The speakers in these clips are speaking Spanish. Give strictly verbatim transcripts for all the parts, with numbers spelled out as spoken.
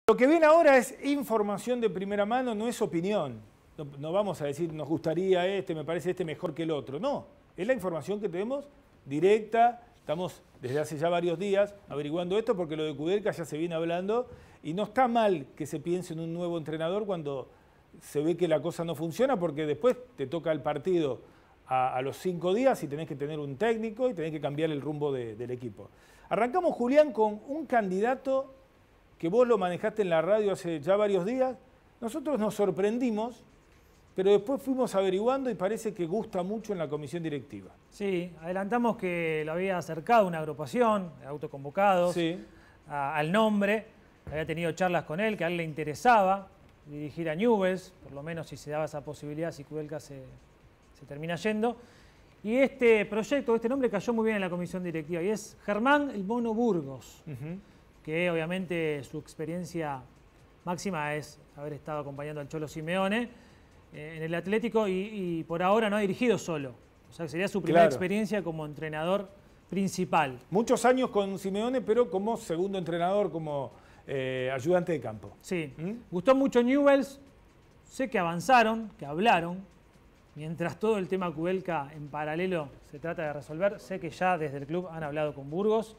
Lo que viene ahora es información de primera mano, no es opinión. No, no vamos a decir, nos gustaría este, me parece este mejor que el otro. No, es la información que tenemos directa. Estamos desde hace ya varios días averiguando esto porque lo de Kudelka ya se viene hablando y no está mal que se piense en un nuevo entrenador cuando se ve que la cosa no funciona, porque después te toca el partido a, a los cinco días y tenés que tener un técnico y tenés que cambiar el rumbo de, del equipo. Arrancamos, Julián, con un candidato que vos lo manejaste en la radio hace ya varios días. Nosotros nos sorprendimos, pero después fuimos averiguando y parece que gusta mucho en la comisión directiva. Sí, adelantamos que lo había acercado una agrupación de autoconvocados sí. a, al nombre, había tenido charlas con él, que a él le interesaba dirigir a Newell's, por lo menos si se daba esa posibilidad, si Kudelka se, se termina yendo. Y este proyecto, este nombre cayó muy bien en la comisión directiva, y es Germán el Mono Burgos. Uh-huh. Que obviamente su experiencia máxima es haber estado acompañando al Cholo Simeone eh, en el Atlético y, y por ahora no ha dirigido solo. O sea, que sería su primera claro. experiencia como entrenador principal. Muchos años con Simeone, pero como segundo entrenador, como eh, ayudante de campo. Sí. ¿Mm? Gustó mucho Newell's. Sé que avanzaron, que hablaron. Mientras todo el tema Kudelka en paralelo se trata de resolver, sé que ya desde el club han hablado con Burgos.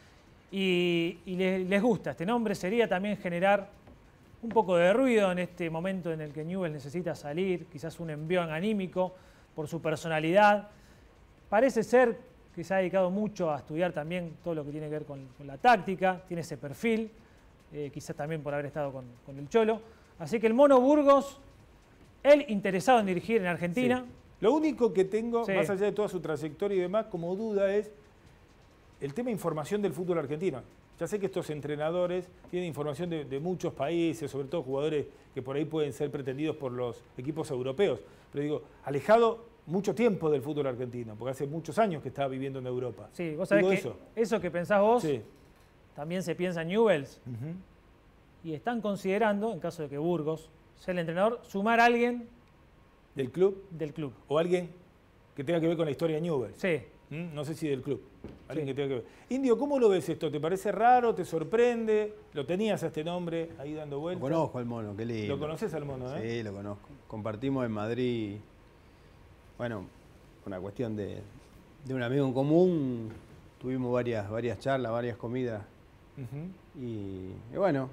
Y, y les, les gusta este nombre. Sería también generar un poco de ruido en este momento en el que Newell's necesita salir, quizás un envión anímico por su personalidad. Parece ser que se ha dedicado mucho a estudiar también todo lo que tiene que ver con, con la táctica, tiene ese perfil, eh, quizás también por haber estado con, con el Cholo. Así que el Mono Burgos, él interesado en dirigir en Argentina. Sí. Lo único que tengo, sí. más allá de toda su trayectoria y demás, como duda es el tema de información del fútbol argentino. Ya sé que estos entrenadores tienen información de, de muchos países, sobre todo jugadores que por ahí pueden ser pretendidos por los equipos europeos. Pero digo, alejado mucho tiempo del fútbol argentino, porque hace muchos años que estaba viviendo en Europa. Sí, vos sabés digo que eso. eso que pensás vos, sí. también se piensa en Newell's. Uh-huh. Y están considerando, en caso de que Burgos sea el entrenador, sumar a alguien del club. Del club. O alguien que tenga que ver con la historia de Newell's. Sí. ¿Mm? No sé si del club. Alguien sí. que tenga que ver. Indio, ¿cómo lo ves esto? ¿Te parece raro? ¿Te sorprende? ¿Lo tenías a este nombre ahí dando vueltas? Lo conozco al Mono, qué lindo. ¿Lo conoces al Mono, eh? Sí, lo conozco. Compartimos en Madrid, bueno, una cuestión de, de un amigo en común. Tuvimos varias, varias charlas, varias comidas. Uh-huh. y, y bueno,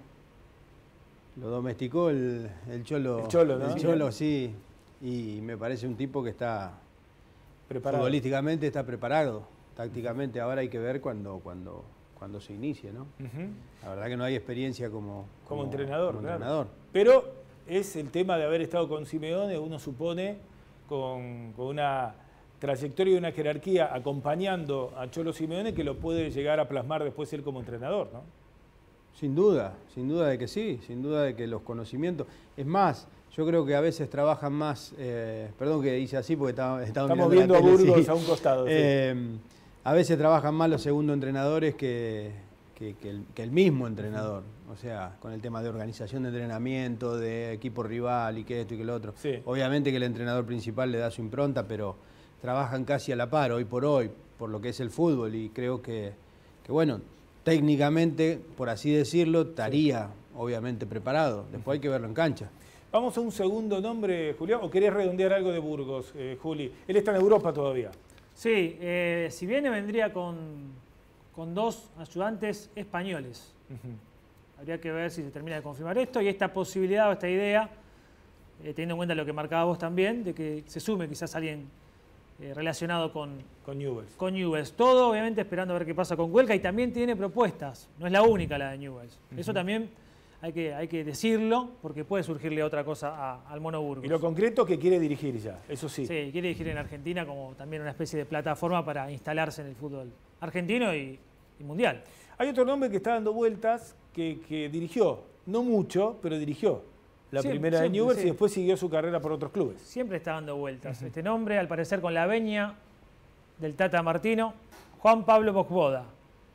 lo domesticó el, el Cholo. El Cholo, ¿no? El Cholo, sí. Y me parece un tipo que está... Preparado. Futbolísticamente está preparado, tácticamente ahora hay que ver cuando, cuando, cuando se inicie, ¿no? Uh-huh. La verdad que no hay experiencia como, como, como entrenador. Como claro. entrenador. Pero es el tema de haber estado con Simeone, uno supone, con, con una trayectoria y una jerarquía acompañando a Cholo Simeone que lo puede llegar a plasmar después él como entrenador, ¿no? Sin duda, sin duda de que sí, sin duda de que los conocimientos... Es más... Yo creo que a veces trabajan más, eh, perdón que dice así porque estaba, estaba estamos viendo tele, a Burgos sí. a un costado. Eh, sí. A veces trabajan más los segundos entrenadores que, que, que, el, que el mismo entrenador. O sea, con el tema de organización de entrenamiento, de equipo rival y que esto y que lo otro. Sí. Obviamente que el entrenador principal le da su impronta, pero trabajan casi a la par hoy por hoy, por lo que es el fútbol. Y creo que, que bueno, técnicamente, por así decirlo, estaría sí. obviamente preparado. Después hay que verlo en cancha. Vamos a un segundo nombre, Julián, ¿o querés redondear algo de Burgos, eh, Juli? Él está en Europa todavía. Sí, eh, si viene vendría con, con dos ayudantes españoles. Uh-huh. Habría que ver si se termina de confirmar esto y esta posibilidad o esta idea, eh, teniendo en cuenta lo que marcaba vos también, de que se sume quizás alguien eh, relacionado con, con Newell's. Con Newell's. Todo obviamente esperando a ver qué pasa con Kudelka y también tiene propuestas, no es la única la de Newell's. Uh-huh. Eso también... Hay que, hay que decirlo porque puede surgirle otra cosa a, al Mono Burgos. Y lo concreto que quiere dirigir ya, eso sí. Sí, quiere dirigir en Argentina como también una especie de plataforma para instalarse en el fútbol argentino y, y mundial. Hay otro nombre que está dando vueltas que, que dirigió, no mucho, pero dirigió la siempre, primera siempre, de Newell's sí. y después siguió su carrera por otros clubes. Siempre está dando vueltas. Uh-huh. Este nombre, al parecer con la veña del Tata Martino, Juan Pablo Bocboda.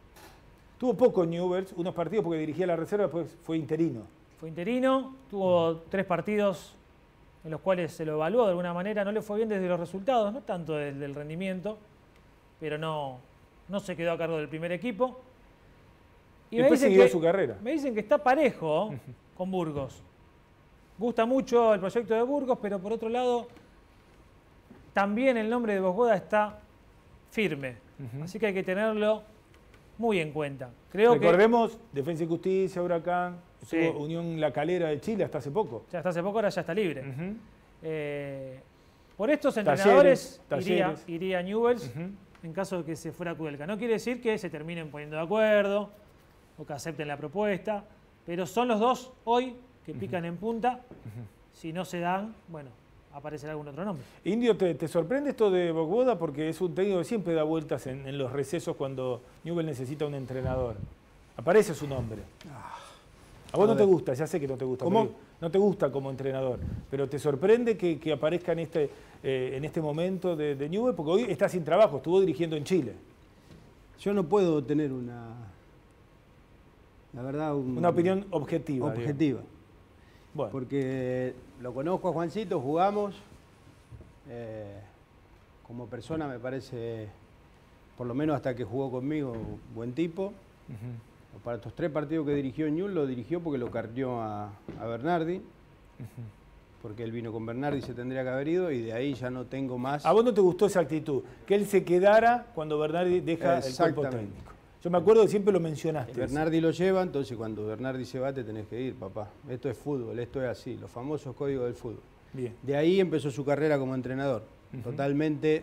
Tuvo poco en Newell's, unos partidos porque dirigía la reserva, después fue interino. Fue interino, tuvo uh-huh. tres partidos en los cuales se lo evaluó de alguna manera, no le fue bien desde los resultados, no tanto desde el rendimiento, pero no, no se quedó a cargo del primer equipo. Y después me siguió que, su carrera. Me dicen que está parejo con Burgos. Gusta mucho el proyecto de Burgos, pero por otro lado, también el nombre de Vosgoda está firme. Uh-huh. Así que hay que tenerlo muy en cuenta. Creo Recordemos, que, Defensa y Justicia, Huracán, sí. Unión La Calera de Chile hasta hace poco. Ya hasta hace poco, ahora ya está libre. Uh-huh. eh, por estos entrenadores talleres, iría, talleres. iría Newell's Uh-huh. en caso de que se fuera Kudelka. No quiere decir que se terminen poniendo de acuerdo o que acepten la propuesta, pero son los dos hoy que pican uh-huh. en punta. Uh-huh. Si no se dan, bueno, aparecerá algún otro nombre. Indio, ¿te, te sorprende esto de Vosgoda? Porque es un técnico que siempre da vueltas en, en los recesos cuando Newell's necesita un entrenador. Aparece su nombre. A vos a no ver. te gusta, ya sé que no te gusta. ¿Cómo? No te gusta como entrenador, pero ¿te sorprende que, que aparezca en este, eh, en este momento de, de Newell's? Porque hoy está sin trabajo, estuvo dirigiendo en Chile. Yo no puedo tener una, la verdad, un, una opinión objetiva. Objetiva. Bueno. Porque lo conozco a Juancito, jugamos. Eh, como persona me parece, por lo menos hasta que jugó conmigo, buen tipo. Uh-huh. Para estos tres partidos que dirigió en Newell's, lo dirigió porque lo carrió a, a Bernardi. Uh-huh. Porque él vino con Bernardi y se tendría que haber ido, y de ahí ya no tengo más. ¿A vos no te gustó esa actitud? Que él se quedara cuando Bernardi deja el cuerpo técnico. Yo me acuerdo que siempre lo mencionaste. Bernardi lo lleva, entonces cuando Bernardi se va te tenés que ir, papá. Esto es fútbol, esto es así, los famosos códigos del fútbol. Bien. De ahí empezó su carrera como entrenador. Uh-huh. Totalmente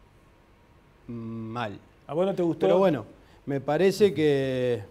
mal. ¿A vos no te gustó? Pero bueno, me parece que,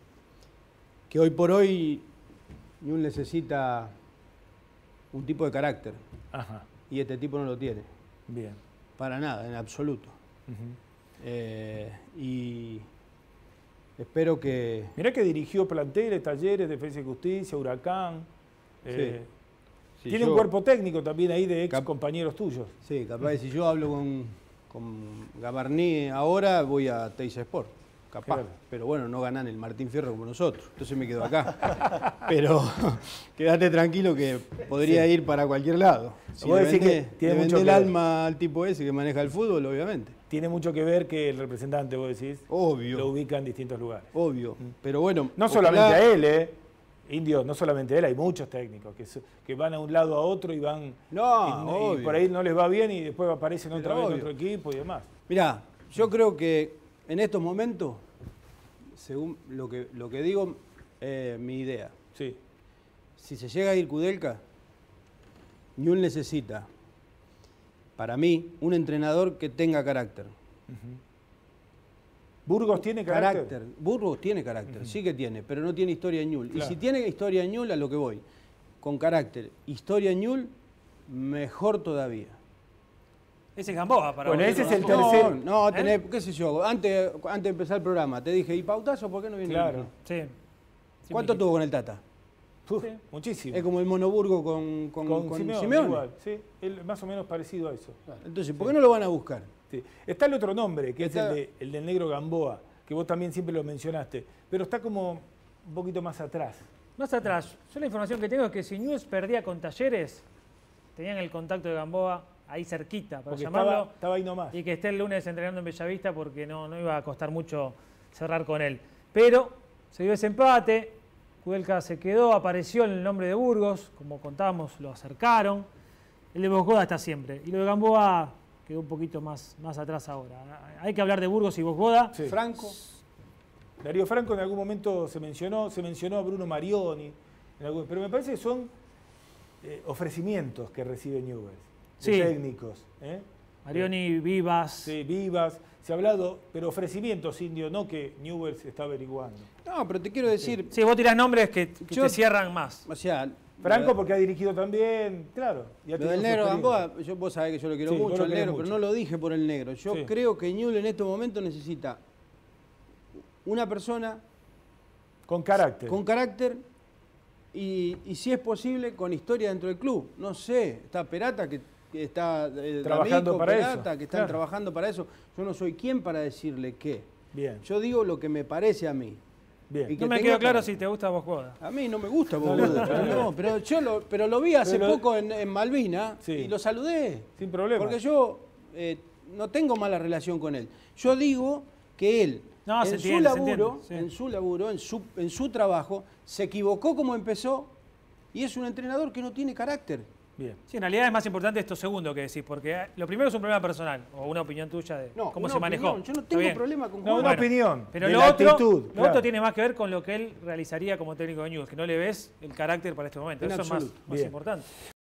que hoy por hoy Newell's necesita un tipo de carácter. Ajá. Y este tipo no lo tiene. Bien. Para nada, en absoluto. Uh-huh. eh, y espero que... Mirá que dirigió planteles, talleres, Defensa y Justicia, Huracán. Eh, sí. Sí, tiene yo, un cuerpo técnico también ahí de ex cap compañeros tuyos. Sí, capaz de si yo hablo con, con Gabarní ahora, voy a Teisa Sport. Capaz. Claro. Pero bueno, no ganan el Martín Fierro como nosotros. Entonces me quedo acá. Pero quédate tranquilo que podría sí. ir para cualquier lado. Si ¿Vos le decís vende, que tiene le mucho vende que el alma al tipo ese que maneja el fútbol, obviamente. Tiene mucho que ver que el representante, vos decís, obvio, lo ubica en distintos lugares. Obvio. Pero bueno. No ojalá... solamente a él, ¿eh? Indio, no solamente él, hay muchos técnicos que, que van a un lado a otro y van. No, y, y por ahí no les va bien y después aparecen otra Pero vez obvio. en otro equipo y demás. Mirá, yo creo que en estos momentos, según lo que, lo que digo, eh, mi idea. Sí. Si se llega a ir Kudelka, Newell's necesita, para mí, un entrenador que tenga carácter. Uh-huh. ¿Burgos tiene carácter? carácter? Burgos tiene carácter, uh-huh. sí que tiene, pero no tiene historia en Newell's. Claro. Y si tiene historia en Newell's, a lo que voy, con carácter, historia en Newell's, mejor todavía. Ese es Gamboa para Bueno, vos, ese no, es el no, tercer. No, no tenés, ¿eh? qué sé yo, antes, antes de empezar el programa, te dije, ¿y Pautazo por qué no viene? Claro. Sí. ¿Cuánto tuvo con el Tata? Uf, sí. Muchísimo. Es como el Monoburgo con, con, con, con Simeone. Simeone. Igual, sí, él, más o menos parecido a eso. Claro. Entonces, ¿por sí. qué no lo van a buscar? Sí. Está el otro nombre, que está... es el, de, el del negro Gamboa, que vos también siempre lo mencionaste, pero está como un poquito más atrás. Más atrás. Yo la información que tengo es que si Newell's perdía con Talleres, tenían el contacto de Gamboa ahí cerquita, para porque llamarlo. Estaba, estaba ahí nomás. Y que esté el lunes entrenando en Bellavista porque no, no iba a costar mucho cerrar con él. Pero se dio ese empate, Kudelka se quedó, apareció el nombre de Burgos, como contábamos, lo acercaron. El de Vosgoda está siempre. Y lo de Gamboa quedó un poquito más, más atrás ahora. Hay que hablar de Burgos y Vosgoda. Sí. Franco. Darío Franco en algún momento se mencionó, se mencionó a Bruno Marioni, en algún, pero me parece que son eh, ofrecimientos que recibe Newell's, de sí. técnicos. ¿eh? Marioni, Vivas. Sí, Vivas. Se ha hablado, pero ofrecimientos, Indio, no que Newell's está averiguando. No, pero te quiero decir... Sí, vos tirás nombres que, que yo, te cierran más. O sea... Franco porque ha dirigido también, claro. Ya lo del negro Gamboa, yo, vos sabés que yo lo quiero sí, mucho, el negro, mucho. Pero no lo dije por el negro. Yo sí. creo que Newell's en este momento necesita una persona... Con carácter. Con carácter y, y si es posible, con historia dentro del club. No sé, está Perata que, que está... Eh, trabajando D'Amico, para Perata, eso. que están claro. trabajando para eso. Yo no soy quien para decirle qué. Bien. Yo digo lo que me parece a mí. Bien. No me quedó claro si te gusta Vosgoda. A mí no me gusta Vosgoda, pero, no, pero yo lo, pero lo vi hace pero, poco en, en Malvina sí. y lo saludé. Sin problema. Porque yo eh, no tengo mala relación con él. Yo digo que él... No, No, se en, entiende, su se entiende, laburo, sí. en su laburo, en su, en su trabajo, se equivocó como empezó y es un entrenador que no tiene carácter. Bien. Sí, en realidad es más importante esto segundo que decís, porque lo primero es un problema personal, o una opinión tuya de No, cómo una se manejó. opinión. Yo no Está tengo bien. problema con No, Juan. una Bueno, opinión. Pero de lo, la otro, actitud, lo claro. otro tiene más que ver con lo que él realizaría como técnico de Newell's, que no le ves el carácter para este momento. En Eso es más, absoluto. más Bien. importante.